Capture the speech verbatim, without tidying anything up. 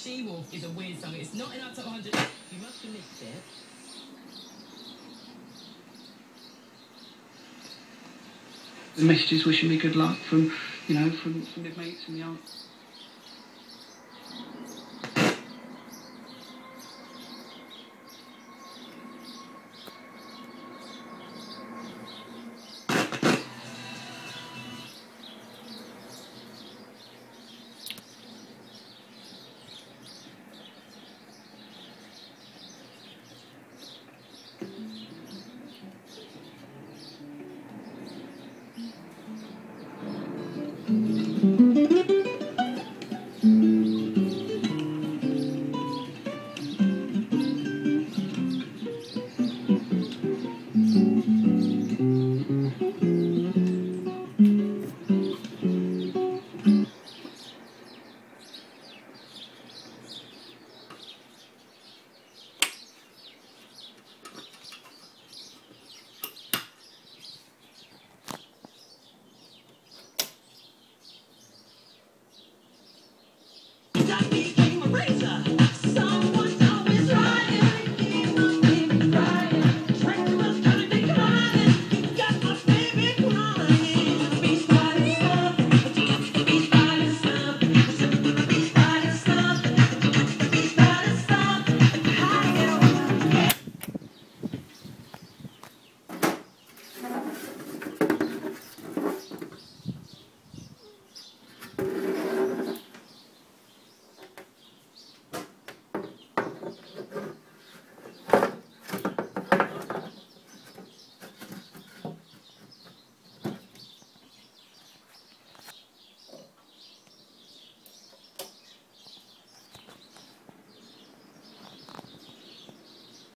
She-Wolf is a weird song. It's not in our top one hundred. You must have missed it. The messages wishing me good luck from, you know, from, from my mates and the aunt.